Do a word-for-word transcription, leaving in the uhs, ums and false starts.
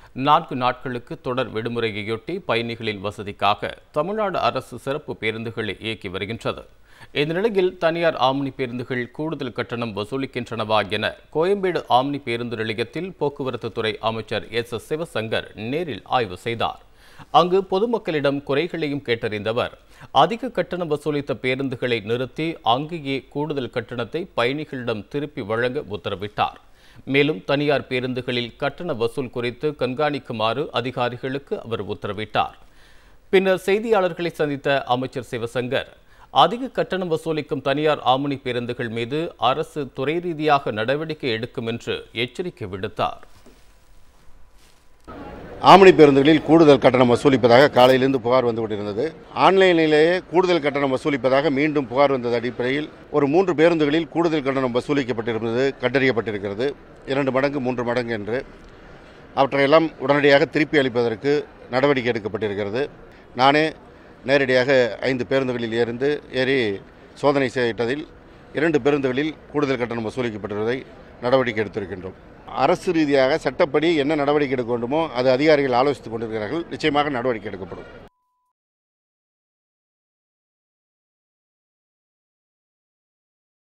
நான்கு நாட்களுக்கு தொடர் விடுமுறையொட்டி பயணிகளின் வசதிக்காக தமிழ்நாடு அரசு சிறப்பு பேருந்துகளை இயக்கி வருகின்றது. இந்த நிலையில் தனியார் ஆம்னி பேருந்துகள் கூடுதல் கட்டணம் வசூலிக்கின்றனவா என கோயம்பேடு ஆம்னி பேருந்து நிலையத்தில் போக்குவரத்து துறை அமைச்சர் எஸ் எஸ் சிவசங்கர் நேரில் ஆய்வு செய்தார். அங்கு பொதுமக்களிடம் குறைகளையும் கேட்டறிந்தவர் அதிக கட்டணம் வசூலித்த பேருந்துகளை நிறுத்தி அங்கேயே கூடுதல் கட்டணத்தை பயணிகளிடம் திருப்பி வழங்க உத்தரவிட்டார். மேலும் தனியார் பேருந்துகளில் கட்டண வசூல் குறித்து கண்காணிக்குமாறு அதிகாரிகளுக்கு அவர் உத்தரவிட்டார். பின்னர் செய்தியாளர்களை சந்தித்த அமைச்சர் சிவசங்கர் அதிக கட்டணம் வசூலிக்கும் தனியார் ஆம்னி பேருந்துகள் மீது அரசு துறை ரீதியாக நடவடிக்கை எடுக்கும் என்று எச்சரிக்கை விடுத்தார். ஆம்னி பேருந்துகளில் கூடுதல் கட்டணம் வசூலிப்பதாக காலையிலிருந்து புகார் வந்து கொண்டிருந்தது. ஆன்லைனிலேயே கூடுதல் கட்டணம் வசூலிப்பதாக மீண்டும் புகார் வந்தது அடிப்படையில் ஒரு மூன்று பேருந்துகளில் கூடுதல் கட்டணம் வசூலிக்கப்பட்டிருந்தது கண்டறியப்பட்டிருக்கிறது. இரண்டு மடங்கு மூன்று மடங்கு என்று அவற்றையெல்லாம் உடனடியாக திருப்பி அளிப்பதற்கு நடவடிக்கை எடுக்கப்பட்டிருக்கிறது. நானே நேரடியாக ஐந்து பேருந்துகளில் இருந்து ஏறி சோதனை செய்ததில் இரண்டு பேருந்துகளில் கூடுதல் கட்டணம் வசூலிக்கப்பட்டிருப்பதை நடவடிக்கை எடுத்திருக்கின்றோம். அரசு ரீதியாக சட்டப்படி என்ன நடவடிக்கை எடுக்க வேண்டுமோ அது அதிகாரிகள் ஆலோசித்துக் கொண்டிருக்கிறார்கள். நிச்சயமாக நடவடிக்கை எடுக்கப்படும்.